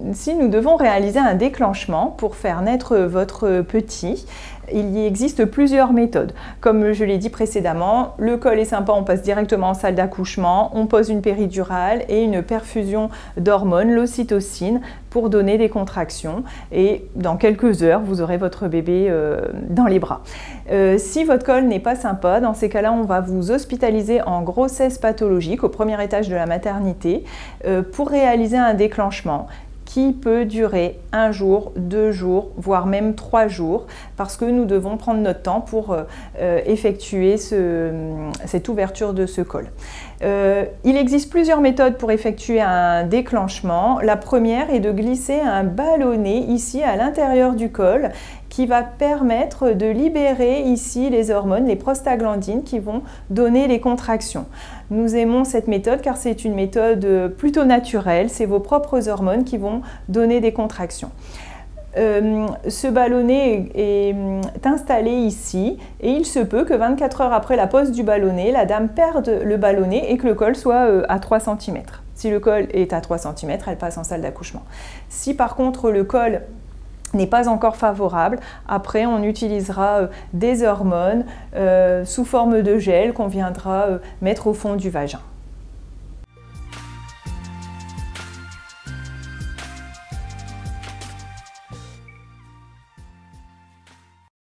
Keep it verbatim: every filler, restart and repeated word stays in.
si nous devons réaliser un déclenchement pour faire naître votre petit, il y existe plusieurs méthodes. Comme je l'ai dit précédemment, le col est sympa, on passe directement en salle d'accouchement, on pose une péridurale et une perfusion d'hormones, l'ocytocine, pour donner des contractions. Et dans quelques heures, vous aurez votre bébé euh, dans les bras. Euh, si votre col n'est pas sympa, dans ces cas-là, on va vous hospitaliser en grossesse pathologique au premier étage de la maternité euh, pour réaliser un déclenchement qui peut durer un jour, deux jours, voire même trois jours, parce que nous devons prendre notre temps pour euh, effectuer ce, cette ouverture de ce col. Euh, il existe plusieurs méthodes pour effectuer un déclenchement. La première est de glisser un ballonnet ici à l'intérieur du col qui va permettre de libérer ici les hormones, les prostaglandines qui vont donner les contractions. Nous aimons cette méthode car c'est une méthode plutôt naturelle, c'est vos propres hormones qui vont donner des contractions. Euh, ce ballonnet est, est installé ici et il se peut que vingt-quatre heures après la pose du ballonnet, la dame perde le ballonnet et que le col soit euh, à trois centimètres. Si le col est à trois centimètres, elle passe en salle d'accouchement. Si par contre le col n'est pas encore favorable, après on utilisera euh, des hormones euh, sous forme de gel qu'on viendra euh, mettre au fond du vagin.